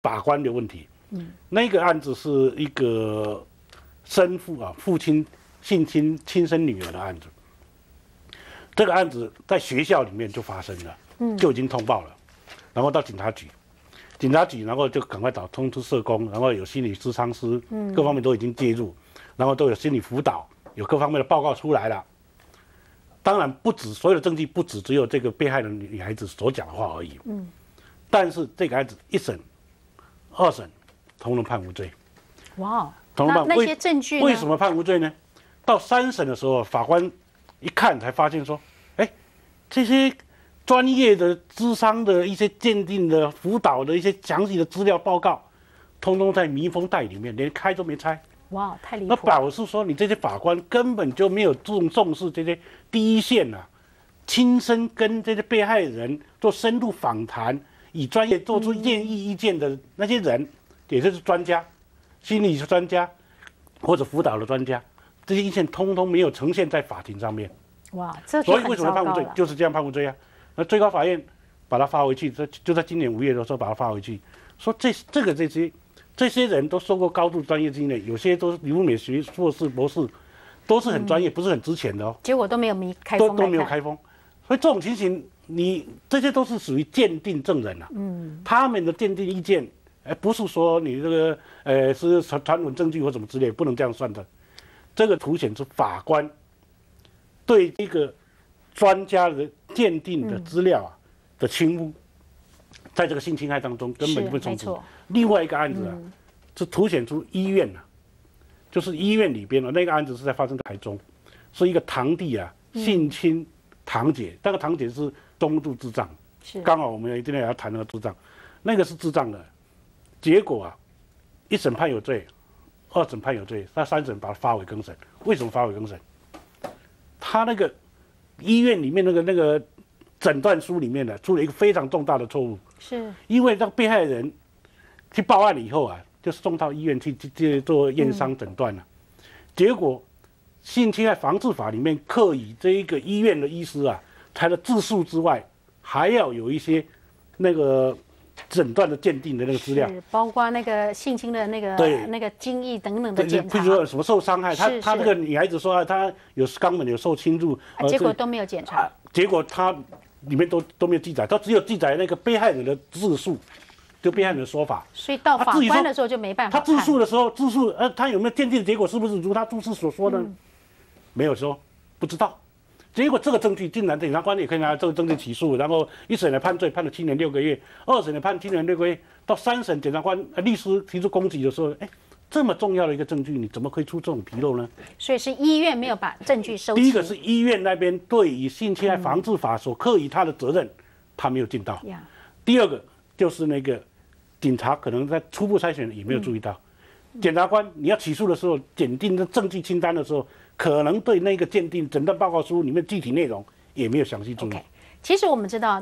法官的问题。那个案子是一个生父啊，父亲性侵亲生女儿的案子。这个案子在学校里面就发生了，就已经通报了，然后到警察局，然后就赶快通知社工，然后有心理咨商师，各方面都已经介入，然后都有心理辅导，有各方面的报告出来了。当然不止所有的证据，不止只有这个被害人女孩子所讲的话而已。但是这个案子1审、2审，统统判无罪。 哇， 统统判那些证据为什么判无罪呢？到3审的时候，法官一看才发现说，这些专业的咨商的一些鉴定的辅导的一些详细的资料报告，通通在密封袋里面，连开都没拆。 哇，太离谱！ 那表示说，你这些法官根本就没有重视这些第一线啊，亲身跟这些被害人做深入访谈，以专业做出建议意见的那些人，也就是专家、心理专家或者辅导的专家，这些意见通通没有呈现在法庭上面。 哇，这所以为什么判无罪？就是这样判无罪啊。那最高法院把他发回去，就在今年5月的时候把他发回去，说这些人都受过高度专业经验，有些都是留美学硕士、博士，都是很专业，不是很值钱的哦。 结果都没有开封， 都没有开封。所以这种情形，你这些都是属于鉴定证人啊。他们的鉴定意见，不是说你这个是传闻证据或什么之类，不能这样算的。这个凸显出法官对这个专家的鉴定的资料的轻忽，在这个性侵害当中根本就不冲突。另外一个案子是凸显出医院就是医院里边那个案子是在发生在台中，是一个堂弟性侵堂姐，那个堂姐是中度智障，刚好我们今天也要谈那个智障，那个是智障的，结果1审判有罪，2审判有罪，那3审把他发回更审。为什么发回更审？他那个医院里面那个诊断书里面出了一个非常重大的错误，是因为让被害人去报案以后就送到医院去做验伤诊断了，结果性侵害防治法里面课以这一个医院的医师除了自述之外，还要有一些那个诊断的鉴定的那个资料， 包括那个性侵的那个精液等等的检查， 譬如说什么受伤害，她这个女孩子说她有肛门有受侵入， 结果都没有检查， 结果她里面都没有记载，她只有记载那个被害人的自述，就被害人的说法。 所以到法官的时候就没办法。 他自述的时候，他有没有鉴定的结果是不是如他自述所说的？没有说，不知道。结果这个证据竟然检察官也可以拿这个证据起诉，然后1审的判罪判了7年6个月，2审的判7年6个月，到3审检察官律师提出攻击的时候，这么重要的一个证据，你怎么可以出这种纰漏呢？ 所以是医院没有把证据收齐。 第一个是医院那边对于性侵害防治法所课予他的责任，他没有尽到。第二个就是那个警察可能在初步筛选也没有注意到，检察官你要起诉的时候，检定的证据清单的时候，可能对那个鉴定诊断报告书里面具体内容也没有详细注意。 其实我们知道，